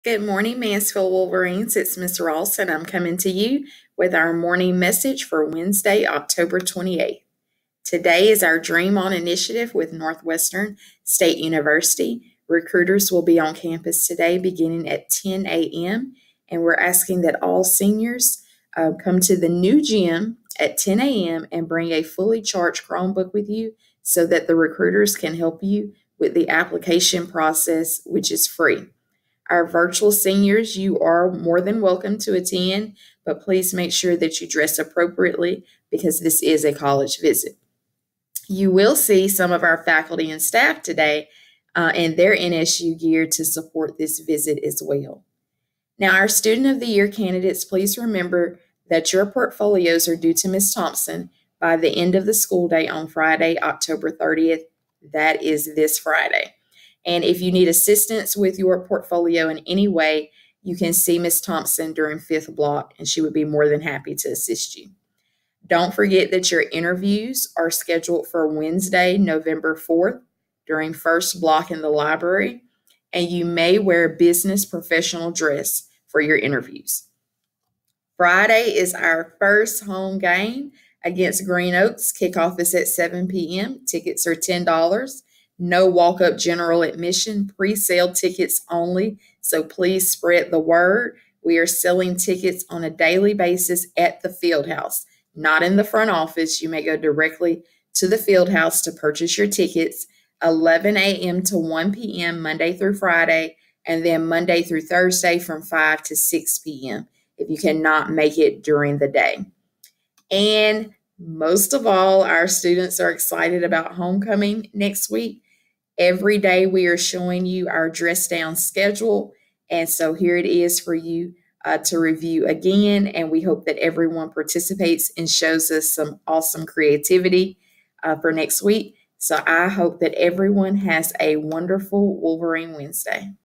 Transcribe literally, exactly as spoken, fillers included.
Good morning, Mansfield Wolverines. It's Miss Ross, and I'm coming to you with our morning message for Wednesday, October twenty-eighth. Today is our Dream On initiative with Northwestern State University. Recruiters will be on campus today beginning at ten a.m., and we're asking that all seniors uh, come to the new gym at ten a.m. and bring a fully charged Chromebook with you so that the recruiters can help you with the application process, which is free. Our virtual seniors, you are more than welcome to attend, but please make sure that you dress appropriately because this is a college visit. You will see some of our faculty and staff today uh, in their N S U gear to support this visit as well. Now, our Student of the Year candidates, please remember that your portfolios are due to Miz Thompson by the end of the school day on Friday, October thirtieth. That is this Friday. And if you need assistance with your portfolio in any way, you can see Miz Thompson during fifth block, and she would be more than happy to assist you. Don't forget that your interviews are scheduled for Wednesday, November fourth, during first block in the library, and you may wear business professional dress for your interviews. Friday is our first home game against Green Oaks. Kickoff is at seven p.m. Tickets are ten dollars. No walk-up general admission, pre-sale tickets only, so please spread the word. We are selling tickets on a daily basis at the field house, not in the front office. You may go directly to the field house to purchase your tickets, eleven a.m. to one p.m. Monday through Friday, and then Monday through Thursday from five to six p.m. if you cannot make it during the day. And most of all, our students are excited about homecoming next week. Every day we are showing you our dress down schedule. And so here it is for you uh, to review again. And we hope that everyone participates and shows us some awesome creativity uh, for next week. So I hope that everyone has a wonderful Wolverine Wednesday.